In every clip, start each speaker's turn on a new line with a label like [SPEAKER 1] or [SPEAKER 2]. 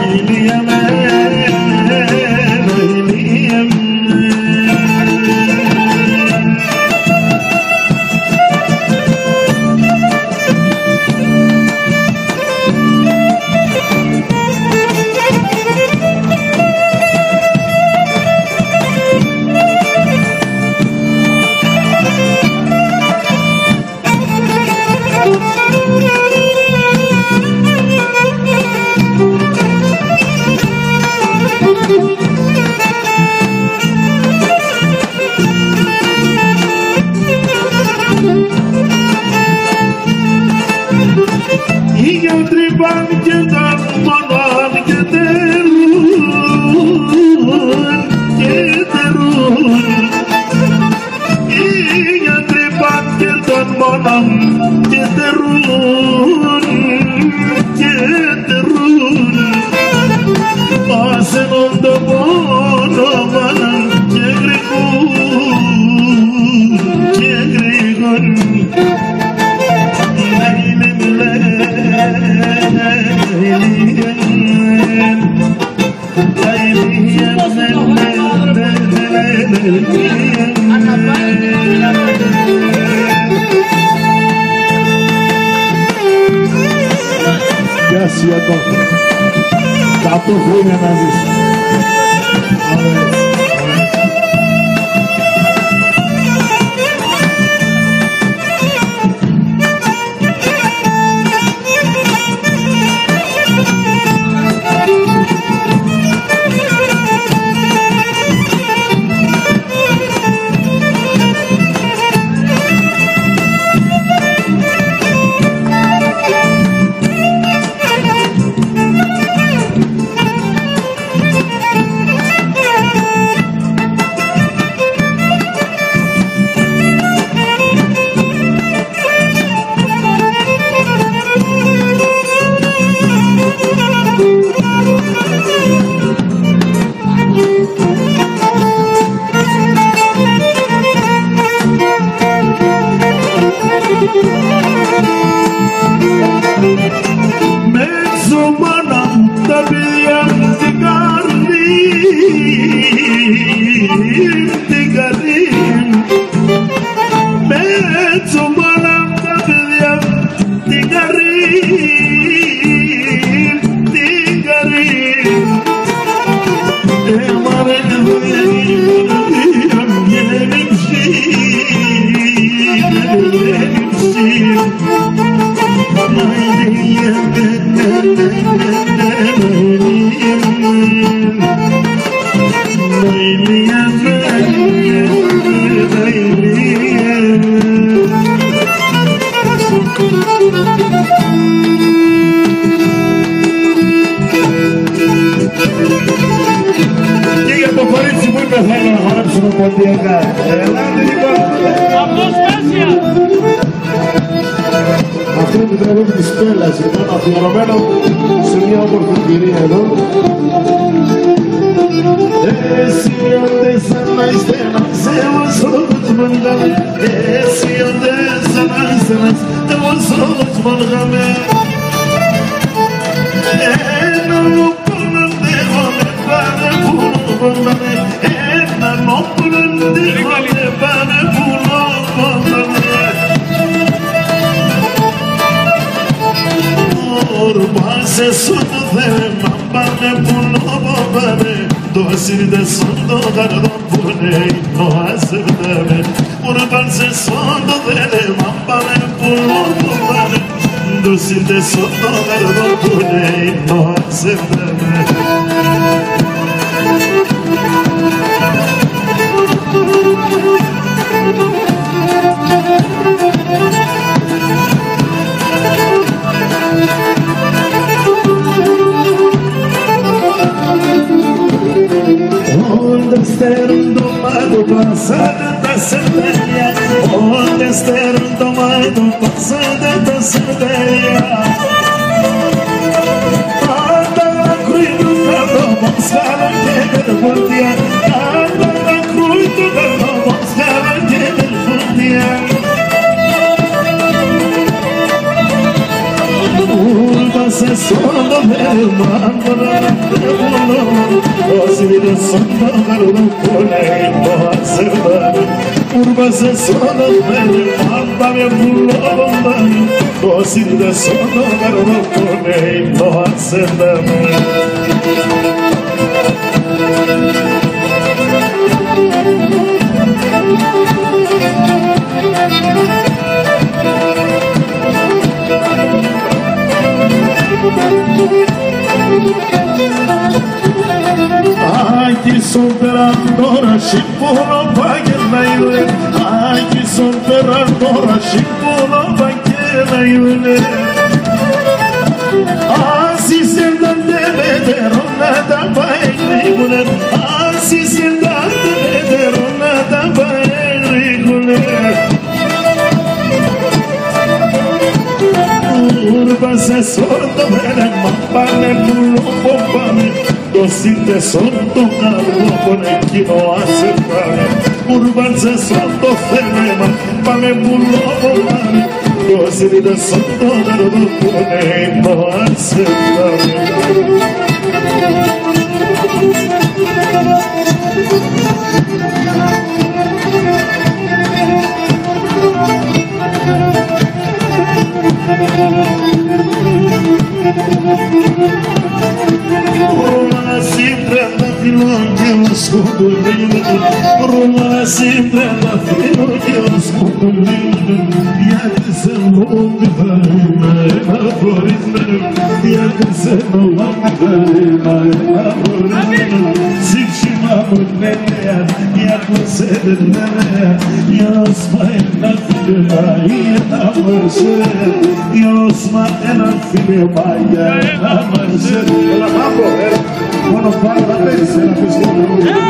[SPEAKER 1] Αυτό είναι το τραγούδι της Πέλλας, λοιπόν, αφιερωμένο σε μια όμορφη κυρία εδώ. Εσύ όντε σαν να είστε μας, εγώ σώδος μολγάμε. Εσύ όντε σαν να είστε μας, εγώ σώδος μολγάμε. Ένα μου πόνονται, εγώ με πάνε πουλό πόναμε. Ένα μου πόνονται, εγώ με πάνε πουλό πόναμε. Ormase sono tema pane puno bobane do asirde sono gardo pune no asirde ormase sono tema pane puno bobane do asirde sono gardo pune no asirde Onde ester domado passada da sandeia Onde ester domado passada da sandeia Anda na cruz do galo, moscara que derfundia Anda na cruz do galo, moscara que derfundia Urba se sono del mambo Osvide sonlarını koleyma sevdan Urbası sonlarını Mandame bulundan Osvide sonlarını koleyma sevdan Aqui superadora, chipula, paguela yule. Aqui superadora, chipula, paguela yule. Asi sevdan demeder, ona da paguela yule. Asi sevdan demeder, ona da paguela yule. Urbase sordo veren, mampane bulu bombame. Dosite sordo carlo con el kino acertare Urbanze sordo ferma Pame bullo volare Dosite sordo carlo con el kino acertare Romana sempre anda filonge os cogumelos Romana sempre anda filonge os cogumelos E a descendo onde vai na floresta E a descendo onde vai na floresta Se chama mulher e a você de nenê E os mães na filha e na margem E os mães na filha e na margem Ela vai morrer quando para da terceira pessoa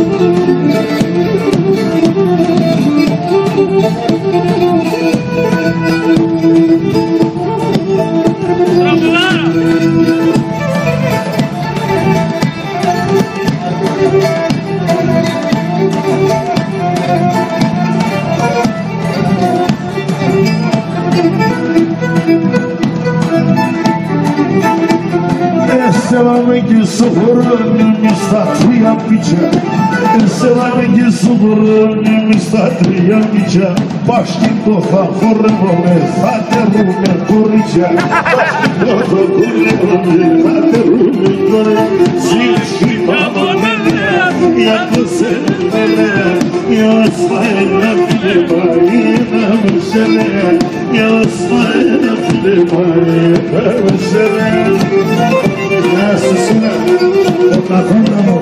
[SPEAKER 1] Selameki suhurun müstatriya biçe Selameki suhurun müstatriya biçe Başki doha kurrevome faterume kurrice Başki doha kurrevome faterume kurrice Zilşi baba mene yakı senmene Yasmayla filemayına müşene Yasmayla filemayına müşene Graças a Deus,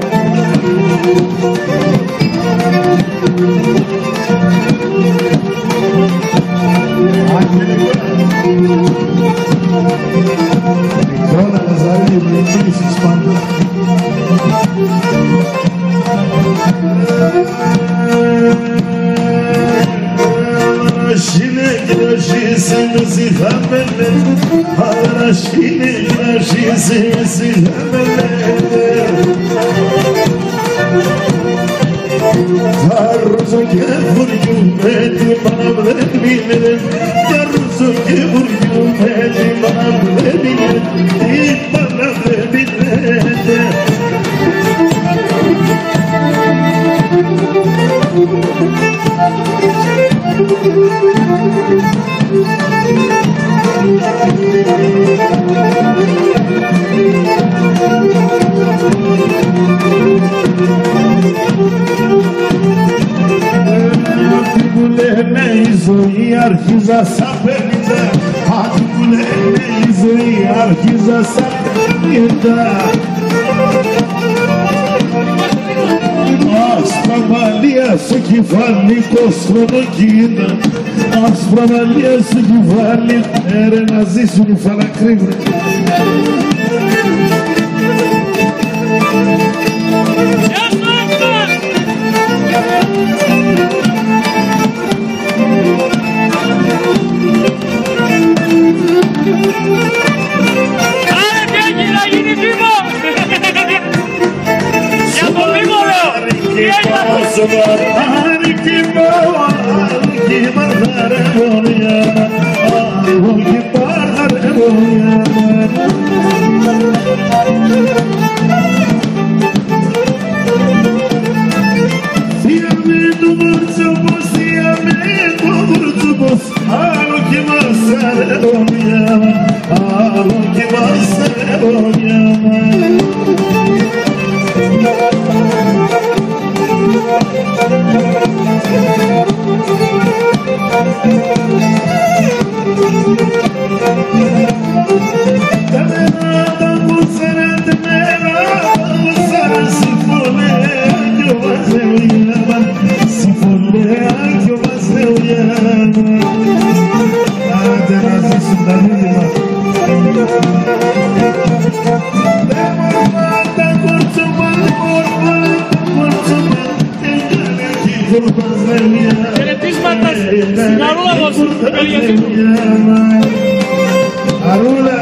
[SPEAKER 1] Arquiza sapelida, hadi kulene izoi arquiza sapelida. As trabalhas que vale costronoquina, as trabalhas que vale era nazismo não fala crime. Arki
[SPEAKER 2] Χαιρετίσματα στην Αρούλα δώσου,
[SPEAKER 1] Αρούλα!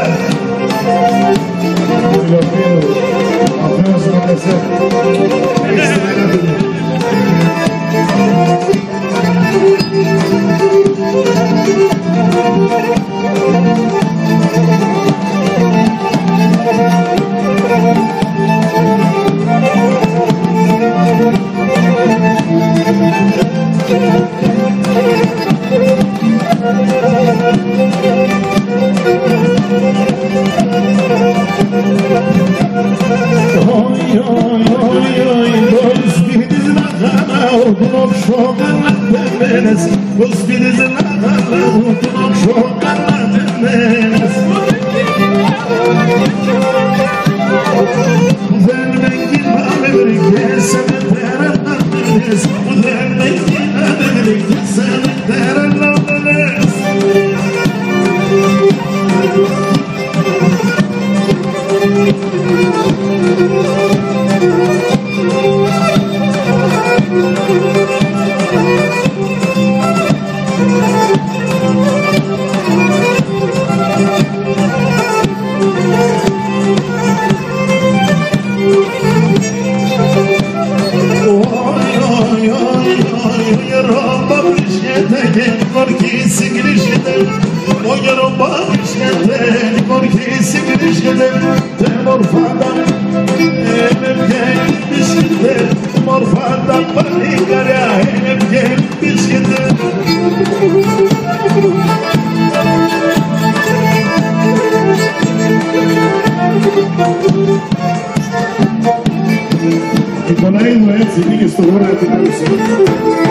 [SPEAKER 1] Η Παναίδου έτσι πήγε στο γράμμα την άλλη.